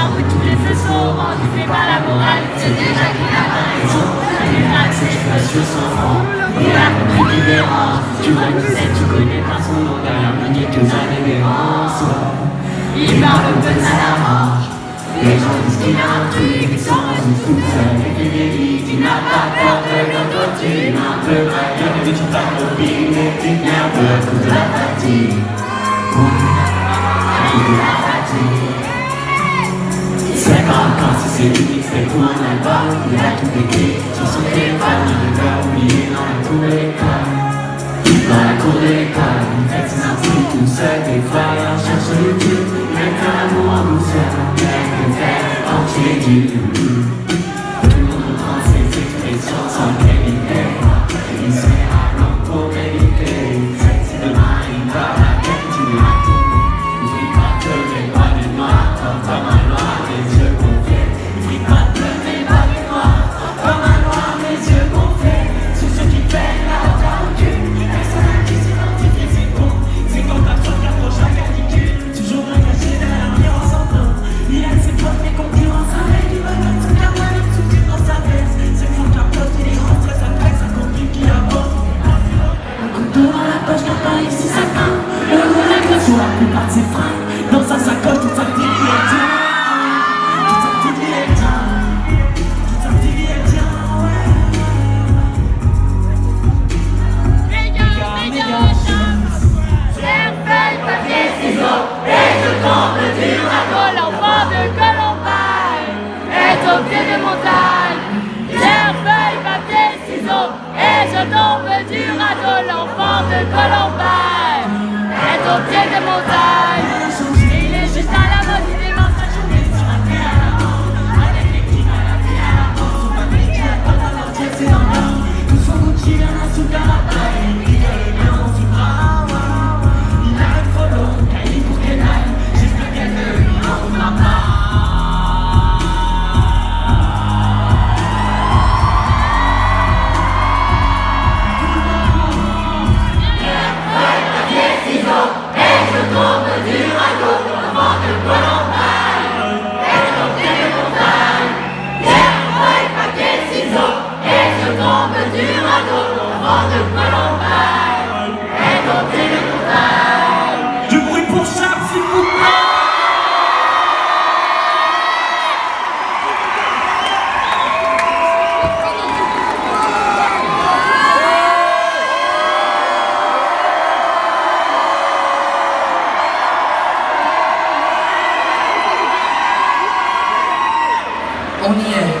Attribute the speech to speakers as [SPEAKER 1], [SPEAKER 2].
[SPEAKER 1] chambre où tous les feux sont rendus par la morale. C'est déjà qu'il a pas raison. La miracle, c'est que je suis son front. Il a compris qui dérange. Tu vois que c'est, tu connais pas son nom. Derrière minute que ça dévérence. Il parle peu de ça l'arrange. Les gens disent qu'il a un truc, ils sont rendus tout seuls avec les délits. Tu n'as pas peur de quand tu n'as un peu mal. Il y a des tu tapes au ping, des petites nerves à cause de la fatigue. La fatigue. C'est pas quand si c'est unique, c'est pour un album. Il a tout écrit sur son téléphone. Il devait oublier dans la cour de l'école. Dans la cour de l'école, il fait ses articles tout seul. Des fois, il en cherche sur YouTube. Il met un amour en douceur. Il aime le faire entier du tout le monde reprend ses expressions sans qualité. Il se met à l'ombre pour méditer. Si demain il va la tête, tu lui racontes. Il brille pas de mes pas de noir, comme un noir, les yeux gonflés. Il brille pas de mes pas de noir, comme un noir, les yeux gonflés. C'est ce qui fait la rancune. Personne n'a qui s'identifie, c'est bon. C'est comme ta soeur qui approche la canicule. Toujours un caché derrière un miroir sans nom. Il a ses propres mes concurrents, ça met du bonheur, son carnet, il soutient dans sa veste. C'est fort qu'un pote, il est rentré, ça plaque, ça complique, il aborde. Un couteau dans la poche, car pas ici, ça craint. Le roulette le sur la plupart de ses fringues. Dans sa sacoche, toute sa petite vie est bien. Toute sa petite vie est bien. Toute sa petite vie est bien, ouais. Pierre, feuille, papier, ciseaux, et je tombe du radeau, l'enfant de Colombine est au pied des montagnes. Pierre, feuille, papier, ciseaux, et je tombe du radeau, l'enfant de Colombine est au pied des montagnes. Et il est juste à la mode, il démarre sa journée sur un pied à la main, avec les petits mal à pied à la main. Son papier qui attend à leur jet, c'est dans l'or. Tout son Gucci vient à sous Canada, et il est bien dans son bras. Il a un follow, Kylie pour Kenai. J'espère qu'elle ne lui en voudra pas.
[SPEAKER 2] Du bruit pour Charles, s'il vous plaît.
[SPEAKER 3] On y est.